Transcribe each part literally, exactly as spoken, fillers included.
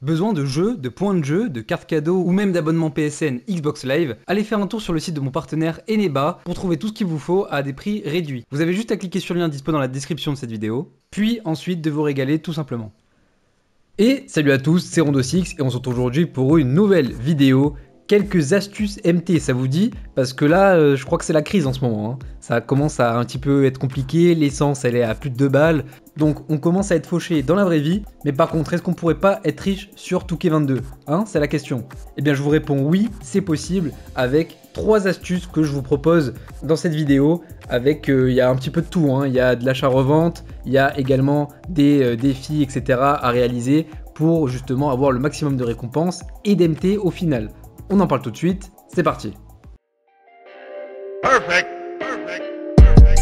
Besoin de jeux, de points de jeu, de cartes cadeaux ou même d'abonnement P S N Xbox Live? Allez faire un tour sur le site de mon partenaire Eneba pour trouver tout ce qu'il vous faut à des prix réduits. Vous avez juste à cliquer sur le lien dispo dans la description de cette vidéo, puis ensuite de vous régaler tout simplement. Et salut à tous, c'est Rondosix et on se retrouve aujourd'hui pour une nouvelle vidéo. Quelques astuces M T, ça vous dit? Parce que là, euh, je crois que c'est la crise en ce moment. Hein. Ça commence à un petit peu être compliqué, l'essence elle est à plus de deux balles. Donc on commence à être fauché dans la vraie vie. Mais par contre, est-ce qu'on pourrait pas être riche sur Touquet vingt-deux? Hein, c'est la question. Eh bien je vous réponds oui, c'est possible avec trois astuces que je vous propose dans cette vidéo. Avec, il euh, y a un petit peu de tout. Il hein. y a de l'achat-revente, il y a également des euh, défis, et cetera à réaliser pour justement avoir le maximum de récompenses et d'M T au final. On en parle tout de suite, c'est parti. Perfect. Perfect. Perfect.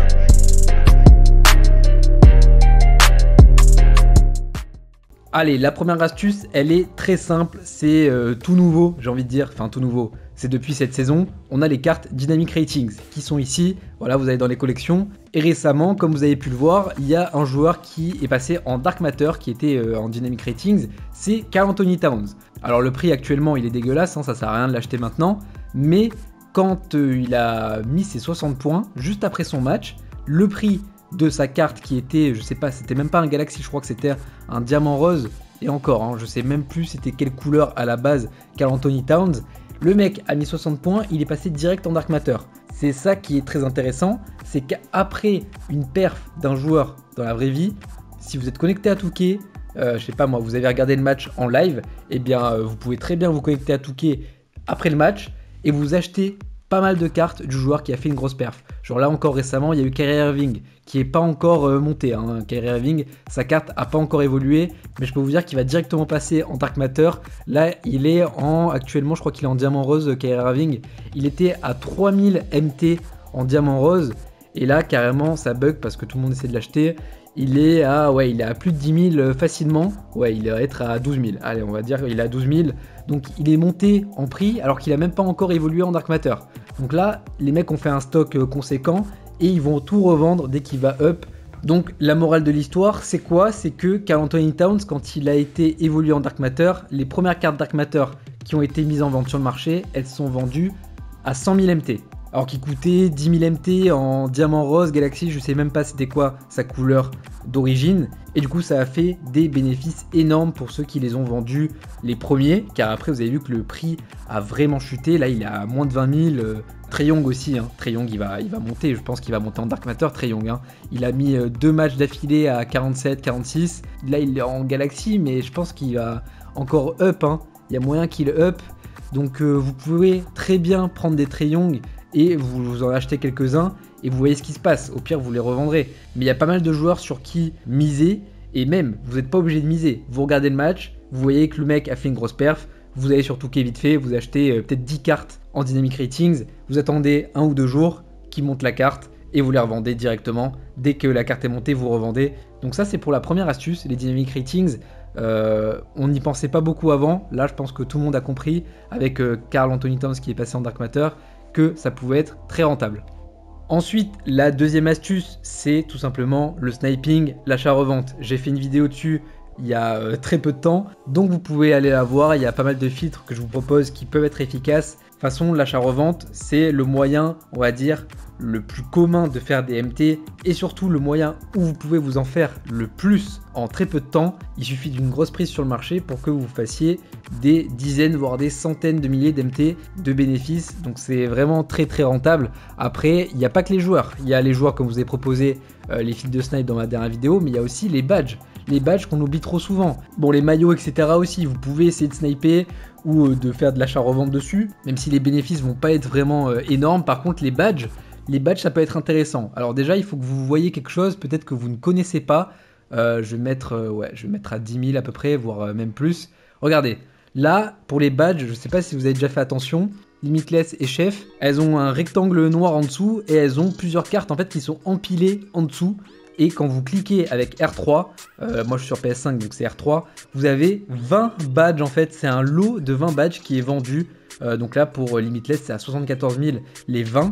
Allez, la première astuce, elle est très simple, c'est euh, tout nouveau, j'ai envie de dire, enfin tout nouveau, c'est depuis cette saison, on a les cartes Dynamic Ratings qui sont ici, voilà, vous avez dans les collections. Et récemment, comme vous avez pu le voir, il y a un joueur qui est passé en Dark Matter, qui était euh, en Dynamic Ratings, c'est Karl-Anthony Towns. Alors le prix actuellement il est dégueulasse, hein, ça sert à rien de l'acheter maintenant, mais quand euh, il a mis ses soixante points, juste après son match, le prix de sa carte qui était, je sais pas, c'était même pas un Galaxy, je crois que c'était un diamant rose, et encore, hein, je sais même plus c'était quelle couleur à la base Karl-Anthony Towns, le mec a mis soixante points, il est passé direct en Dark Matter. C'est ça qui est très intéressant, c'est qu'après une perf d'un joueur dans la vraie vie, si vous êtes connecté à Touquet, Euh, je sais pas moi, vous avez regardé le match en live, et eh bien euh, vous pouvez très bien vous connecter à Touquet après le match et vous achetez pas mal de cartes du joueur qui a fait une grosse perf. Genre là encore récemment, il y a eu Kyrie Irving qui est pas encore euh, monté. Hein. Kyrie Irving, sa carte a pas encore évolué, mais je peux vous dire qu'il va directement passer en Dark Matter. Là, il est en actuellement, je crois qu'il est en diamant rose. Kyrie Irving, il était à trois mille M T en diamant rose, et là carrément ça bug parce que tout le monde essaie de l'acheter. Il est à, ouais, il est à plus de dix mille facilement. Ouais, il va être à douze mille. Allez, on va dire qu'il est à douze mille. Donc, il est monté en prix alors qu'il a même pas encore évolué en Dark Matter. Donc là, les mecs ont fait un stock conséquent et ils vont tout revendre dès qu'il va up. Donc, la morale de l'histoire, c'est quoi? C'est que Karl-Anthony Towns, quand il a été évolué en Dark Matter, les premières cartes Dark Matter qui ont été mises en vente sur le marché, elles sont vendues à cent mille M T. Alors qu'il coûtait dix mille M T en diamant rose Galaxy, je sais même pas c'était quoi sa couleur d'origine. Et du coup ça a fait des bénéfices énormes pour ceux qui les ont vendus les premiers. Car après vous avez vu que le prix a vraiment chuté, là il est à moins de vingt mille. Euh, Trae Young aussi, hein. Trae Young il va, il va monter, je pense qu'il va monter en Dark Matter Trae Young. Hein. Il a mis euh, deux matchs d'affilée à quarante-sept, quarante-six. Là il est en Galaxy mais je pense qu'il va encore up. Hein. Il y a moyen qu'il up. Donc euh, vous pouvez très bien prendre des Trae Young et vous, vous en achetez quelques-uns et vous voyez ce qui se passe. Au pire, vous les revendrez. Mais il y a pas mal de joueurs sur qui miser et même, vous n'êtes pas obligé de miser. Vous regardez le match, vous voyez que le mec a fait une grosse perf, vous allez sur Touquet vite fait, vous achetez euh, peut-être dix cartes en Dynamic Ratings, vous attendez un ou deux jours qu'il monte la carte et vous les revendez directement. Dès que la carte est montée, vous revendez. Donc ça, c'est pour la première astuce, les Dynamic Ratings. Euh, on n'y pensait pas beaucoup avant. Là, je pense que tout le monde a compris avec euh, Karl-Anthony Towns qui est passé en Dark Matter que ça pouvait être très rentable. Ensuite, la deuxième astuce, c'est tout simplement le sniping, l'achat-revente. J'ai fait une vidéo dessus il y a euh, très peu de temps, donc vous pouvez aller la voir. Il y a pas mal de filtres que je vous propose qui peuvent être efficaces. De toute façon, l'achat-revente, c'est le moyen, on va dire, le plus commun de faire des M T et surtout le moyen où vous pouvez vous en faire le plus en très peu de temps. Il suffit d'une grosse prise sur le marché pour que vous fassiez des dizaines voire des centaines de milliers d'M T de bénéfices, donc c'est vraiment très très rentable. Après, il n'y a pas que les joueurs, il y a les joueurs comme je vous ai proposé euh, les fils de snipe dans ma dernière vidéo, mais il y a aussi les badges, les badges qu'on oublie trop souvent. Bon, les maillots, et cetera aussi, vous pouvez essayer de sniper ou euh, de faire de l'achat-revente dessus, même si les bénéfices vont pas être vraiment euh, énormes. Par contre, les badges, les badges ça peut être intéressant. Alors déjà, il faut que vous voyez quelque chose peut-être que vous ne connaissez pas. Euh, je vais mettre, euh, ouais, je vais mettre à dix mille à peu près, voire euh, même plus. Regardez, là, pour les badges, je sais pas si vous avez déjà fait attention, Limitless et Chef, elles ont un rectangle noir en dessous et elles ont plusieurs cartes en fait qui sont empilées en dessous. Et quand vous cliquez avec R trois, euh, moi je suis sur P S cinq donc c'est R trois, vous avez vingt badges en fait, c'est un lot de vingt badges qui est vendu. Euh, donc là pour Limitless c'est à soixante-quatorze mille les vingt.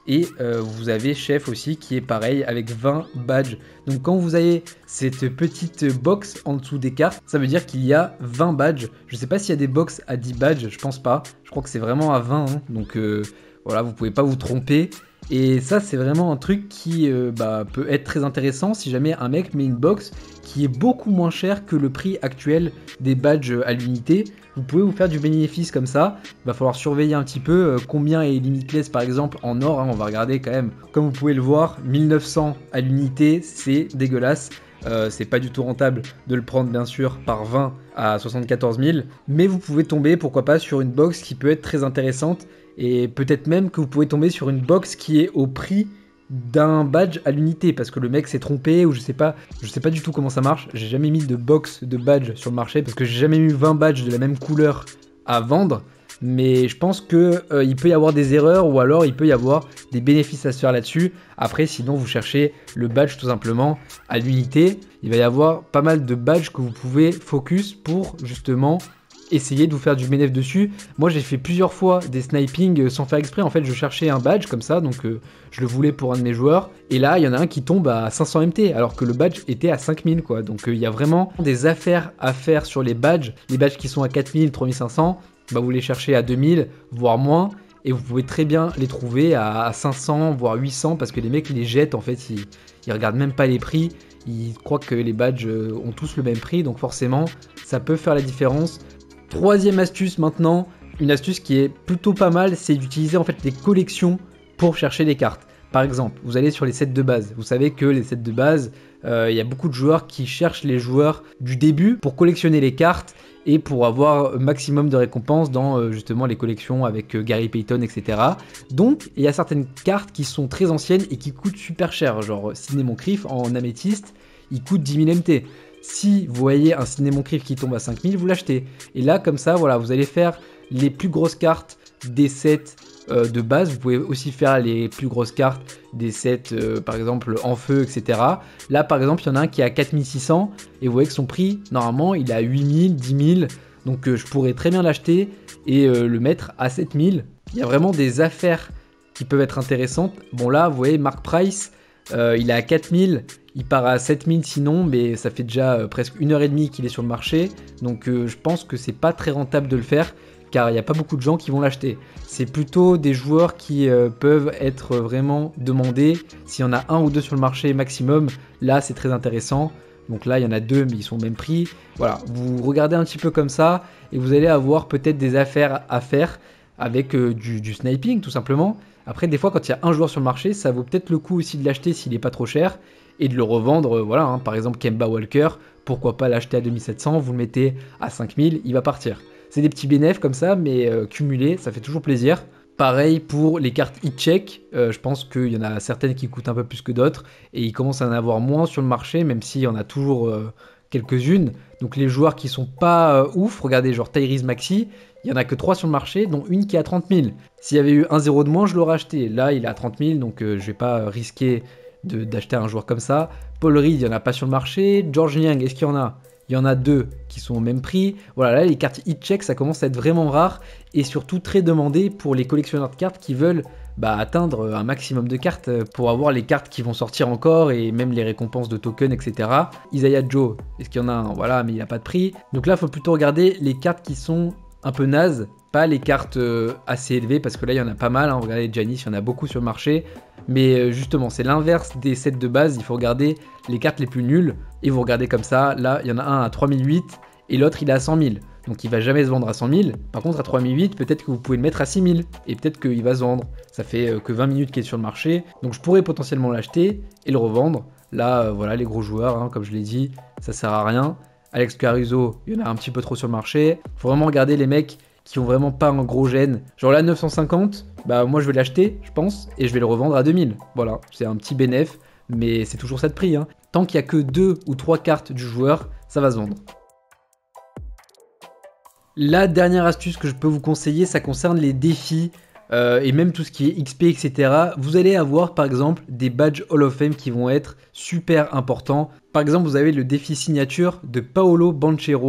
Et euh, vous avez chef aussi qui est pareil avec vingt badges. Donc quand vous avez cette petite box en dessous des cartes, ça veut dire qu'il y a vingt badges. Je sais pas s'il y a des box à dix badges, je pense pas. Je crois que c'est vraiment à vingt, hein. Donc euh, voilà, vous pouvez pas vous tromper. Et ça, c'est vraiment un truc qui euh, bah, peut être très intéressant si jamais un mec met une box qui est beaucoup moins chère que le prix actuel des badges à l'unité. Vous pouvez vous faire du bénéfice comme ça. Il va falloir surveiller un petit peu euh, combien est limitless par exemple en or, hein. On va regarder quand même. Comme vous pouvez le voir, mille neuf cents à l'unité, c'est dégueulasse. Euh, c'est pas du tout rentable de le prendre bien sûr par vingt à soixante-quatorze mille. Mais vous pouvez tomber pourquoi pas sur une box qui peut être très intéressante. Et peut-être même que vous pouvez tomber sur une box qui est au prix d'un badge à l'unité parce que le mec s'est trompé ou je sais pas, je sais pas du tout comment ça marche. J'ai jamais mis de box de badge sur le marché parce que j'ai jamais eu vingt badges de la même couleur à vendre. Mais je pense que euh, il peut y avoir des erreurs ou alors il peut y avoir des bénéfices à se faire là-dessus. Après, sinon vous cherchez le badge tout simplement à l'unité. Il va y avoir pas mal de badges que vous pouvez focus pour justement essayer de vous faire du bénéf dessus. Moi j'ai fait plusieurs fois des sniping sans faire exprès. En fait je cherchais un badge comme ça, donc euh, je le voulais pour un de mes joueurs. Et là il y en a un qui tombe à cinq cents M T alors que le badge était à cinq mille quoi. Donc il euh, y a vraiment des affaires à faire sur les badges. Les badges qui sont à quatre mille, trois mille cinq cents, bah, vous les cherchez à deux mille voire moins. Et vous pouvez très bien les trouver à cinq cents voire huit cents parce que les mecs les jettent en fait, ils, ils regardent même pas les prix. Ils croient que les badges ont tous le même prix, donc forcément ça peut faire la différence. Troisième astuce maintenant, une astuce qui est plutôt pas mal, c'est d'utiliser en fait des collections pour chercher des cartes. Par exemple, vous allez sur les sets de base. Vous savez que les sets de base, il euh, y a beaucoup de joueurs qui cherchent les joueurs du début pour collectionner les cartes et pour avoir un maximum de récompenses dans euh, justement les collections avec euh, Gary Payton, et cetera. Donc, il y a certaines cartes qui sont très anciennes et qui coûtent super cher. Genre Sidney Moncrief en améthyste, il coûte dix mille M T. Si vous voyez un Sidney Moncrief qui tombe à cinq mille, vous l'achetez. Et là, comme ça, voilà, vous allez faire les plus grosses cartes des sets euh, de base. Vous pouvez aussi faire les plus grosses cartes des sets, euh, par exemple, en feu, et cetera. Là, par exemple, il y en a un qui est à quatre mille six cents. Et vous voyez que son prix, normalement, il est à huit mille, dix mille. Donc, euh, je pourrais très bien l'acheter et euh, le mettre à sept mille. Il y a vraiment des affaires qui peuvent être intéressantes. Bon, là, vous voyez, Mark Price, euh, il est à quatre mille. Il part à sept mille sinon, mais ça fait déjà euh, presque une heure et demie qu'il est sur le marché. Donc euh, je pense que c'est pas très rentable de le faire, car il n'y a pas beaucoup de gens qui vont l'acheter. C'est plutôt des joueurs qui euh, peuvent être vraiment demandés. S'il y en a un ou deux sur le marché maximum, là c'est très intéressant. Donc là il y en a deux, mais ils sont au même prix. Voilà, vous regardez un petit peu comme ça, et vous allez avoir peut-être des affaires à faire avec euh, du, du sniping tout simplement. Après des fois quand il y a un joueur sur le marché, ça vaut peut-être le coup aussi de l'acheter s'il n'est pas trop cher. Et de le revendre, euh, voilà, hein. Par exemple Kemba Walker, pourquoi pas l'acheter à deux mille sept cents, vous le mettez à cinq mille, il va partir. C'est des petits bénéfices comme ça, mais euh, cumulés, ça fait toujours plaisir. Pareil pour les cartes hit check, euh, je pense qu'il y en a certaines qui coûtent un peu plus que d'autres, et il commence à en avoir moins sur le marché, même s'il y en a toujours euh, quelques-unes. Donc les joueurs qui sont pas euh, ouf, regardez genre Tyrese Maxey, il y en a que trois sur le marché, dont une qui est à trente mille. S'il y avait eu un zéro de moins, je l'aurais acheté. Là, il est à trente mille, donc euh, je vais pas risquer De, d'acheter un joueur comme ça. Paul Reed, il n'y en a pas sur le marché. George Niang, est-ce qu'il y en a? Il y en a deux qui sont au même prix. Voilà, là, les cartes hit check, ça commence à être vraiment rare et surtout très demandé pour les collectionneurs de cartes qui veulent bah, atteindre un maximum de cartes pour avoir les cartes qui vont sortir encore et même les récompenses de tokens, et cetera. Isaiah Joe, est-ce qu'il y en a un? Voilà, mais il n'a pas de prix. Donc là, il faut plutôt regarder les cartes qui sont un peu nazes, pas les cartes euh, assez élevées, parce que là, il y en a pas mal. Hein. Regardez Giannis, il y en a beaucoup sur le marché. Mais euh, justement, c'est l'inverse des sets de base. Il faut regarder les cartes les plus nulles. Et vous regardez comme ça. Là, il y en a un à trois mille huit et l'autre, il est à cent mille. Donc, il va jamais se vendre à cent mille. Par contre, à trois mille huit, peut-être que vous pouvez le mettre à six mille. Et peut-être qu'il va se vendre. Ça fait euh, que vingt minutes qu'il est sur le marché. Donc, je pourrais potentiellement l'acheter et le revendre. Là, euh, voilà, les gros joueurs, hein, comme je l'ai dit, ça sert à rien. Alex Caruso, il y en a un petit peu trop sur le marché. Faut vraiment regarder les mecs qui ont vraiment pas un gros gène. Genre là, neuf cent cinquante, bah moi je vais l'acheter, je pense, et je vais le revendre à deux mille. Voilà, c'est un petit bénéf, mais c'est toujours ça de prix. Hein. Tant qu'il y a que deux ou trois cartes du joueur, ça va se vendre. La dernière astuce que je peux vous conseiller, ça concerne les défis euh, et même tout ce qui est X P, et cetera. Vous allez avoir par exemple des badges Hall of Fame qui vont être super importants. Par exemple, vous avez le défi signature de Paolo Banchero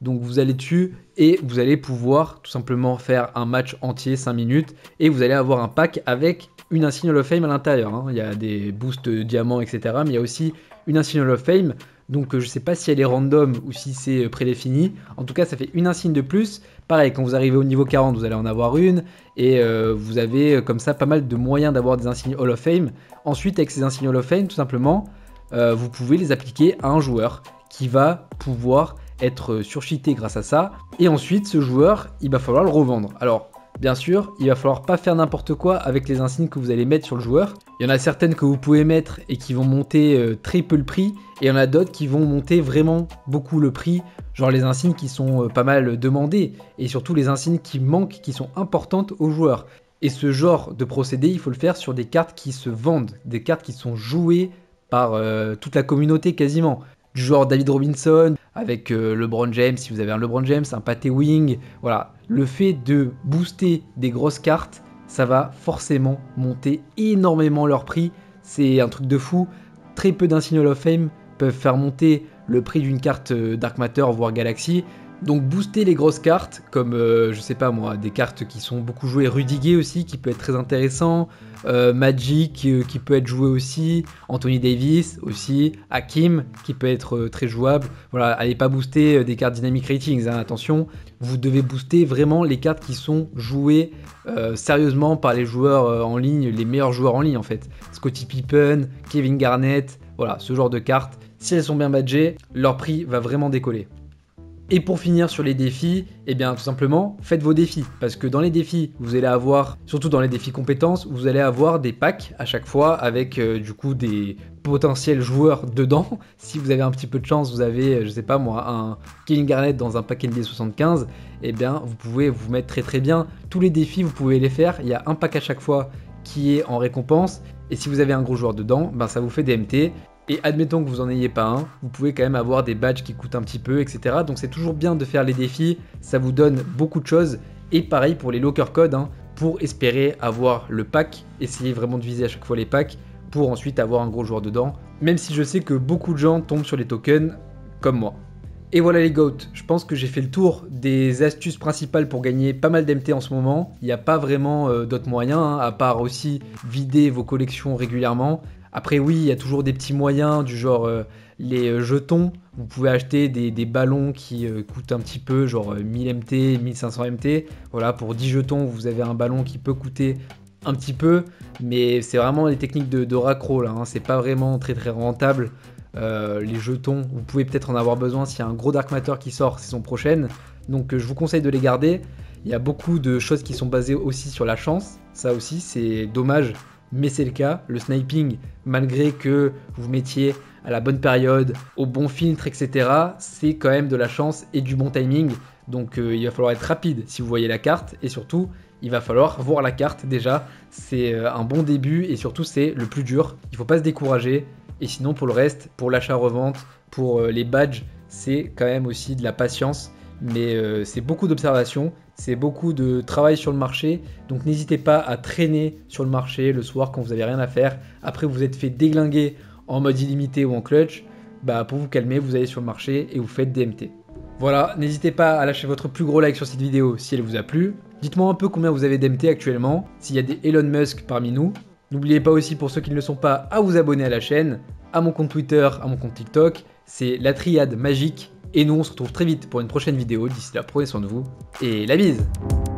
Donc vous allez dessus et vous allez pouvoir tout simplement faire un match entier, cinq minutes, et vous allez avoir un pack avec une insigne Hall of Fame à l'intérieur. Hein. Il y a des boosts diamants, et cetera. Mais il y a aussi une insigne Hall of Fame. Donc je ne sais pas si elle est random ou si c'est prédéfini. En tout cas, ça fait une insigne de plus. Pareil, quand vous arrivez au niveau quarante, vous allez en avoir une. Et euh, vous avez comme ça pas mal de moyens d'avoir des insignes Hall of Fame. Ensuite, avec ces insignes Hall of Fame, tout simplement, euh, vous pouvez les appliquer à un joueur qui va pouvoir être surcheaté grâce à ça. Et ensuite, ce joueur, il va falloir le revendre. Alors, bien sûr, il va falloir pas faire n'importe quoi avec les insignes que vous allez mettre sur le joueur. Il y en a certaines que vous pouvez mettre et qui vont monter euh, très peu le prix. Et il y en a d'autres qui vont monter vraiment beaucoup le prix. Genre les insignes qui sont euh, pas mal demandées. Et surtout les insignes qui manquent, qui sont importantes aux joueurs. Et ce genre de procédé, il faut le faire sur des cartes qui se vendent. Des cartes qui sont jouées par euh, toute la communauté quasiment. Du genre David Robinson, avec euh, LeBron James, si vous avez un LeBron James, un Pat Ewing, voilà. Le fait de booster des grosses cartes, ça va forcément monter énormément leur prix. C'est un truc de fou. Très peu d'insignes Hall of Fame peuvent faire monter le prix d'une carte Dark Matter, voire Galaxy. Donc booster les grosses cartes, comme euh, je sais pas moi, des cartes qui sont beaucoup jouées, Rudy Gay aussi, qui peut être très intéressant, euh, Magic euh, qui peut être joué aussi, Anthony Davis aussi, Hakim qui peut être euh, très jouable. Voilà, allez pas booster euh, des cartes Dynamic Ratings, hein, attention, vous devez booster vraiment les cartes qui sont jouées euh, sérieusement par les joueurs euh, en ligne, les meilleurs joueurs en ligne en fait. Scottie Pippen, Kevin Garnett, voilà, ce genre de cartes. Si elles sont bien badgées, leur prix va vraiment décoller. Et pour finir sur les défis, eh bien tout simplement, faites vos défis. Parce que dans les défis, vous allez avoir, surtout dans les défis compétences, vous allez avoir des packs à chaque fois avec euh, du coup des potentiels joueurs dedans. Si vous avez un petit peu de chance, vous avez, je sais pas moi, un Kevin Garnett dans un pack N B A soixante-quinze, eh bien vous pouvez vous mettre très très bien. Tous les défis, vous pouvez les faire. Il y a un pack à chaque fois qui est en récompense. Et si vous avez un gros joueur dedans, ben ça vous fait des M T. Et admettons que vous n'en ayez pas un, vous pouvez quand même avoir des badges qui coûtent un petit peu, et cetera. Donc c'est toujours bien de faire les défis, ça vous donne beaucoup de choses. Et pareil pour les locker codes, hein, pour espérer avoir le pack, essayez vraiment de viser à chaque fois les packs, pour ensuite avoir un gros joueur dedans. Même si je sais que beaucoup de gens tombent sur les tokens, comme moi. Et voilà les GOAT, je pense que j'ai fait le tour des astuces principales pour gagner pas mal d'M T en ce moment. Il n'y a pas vraiment euh, d'autres moyens, hein, à part aussi vider vos collections régulièrement. Après oui, il y a toujours des petits moyens du genre euh, les euh, jetons. Vous pouvez acheter des, des ballons qui euh, coûtent un petit peu, genre euh, mille M T, mille cinq cents M T. Voilà, pour dix jetons, vous avez un ballon qui peut coûter un petit peu. Mais c'est vraiment des techniques de, de raccro là, hein. C'est pas vraiment très très rentable. Euh, les jetons, vous pouvez peut-être en avoir besoin s'il y a un gros Dark Matter qui sort saison prochaine. Donc euh, je vous conseille de les garder. Il y a beaucoup de choses qui sont basées aussi sur la chance. Ça aussi, c'est dommage. Mais c'est le cas, le sniping, malgré que vous mettiez à la bonne période, au bon filtre, et cetera, c'est quand même de la chance et du bon timing. Donc euh, il va falloir être rapide si vous voyez la carte, et surtout, il va falloir voir la carte déjà. C'est euh, un bon début, et surtout c'est le plus dur. Il ne faut pas se décourager, et sinon pour le reste, pour l'achat-revente, pour euh, les badges, c'est quand même aussi de la patience. Mais euh, c'est beaucoup d'observation, c'est beaucoup de travail sur le marché, donc n'hésitez pas à traîner sur le marché le soir quand vous n'avez rien à faire. Après vous êtes fait déglinguer en mode illimité ou en clutch, bah pour vous calmer, vous allez sur le marché et vous faites des M T. Voilà, n'hésitez pas à lâcher votre plus gros like sur cette vidéo si elle vous a plu. Dites-moi un peu combien vous avez d'M T actuellement, s'il y a des Elon Musk parmi nous. N'oubliez pas aussi, pour ceux qui ne le sont pas, à vous abonner à la chaîne, à mon compte Twitter, à mon compte TikTok. C'est la triade magique. Et nous, on se retrouve très vite pour une prochaine vidéo. D'ici là, prenez soin de vous et la bise!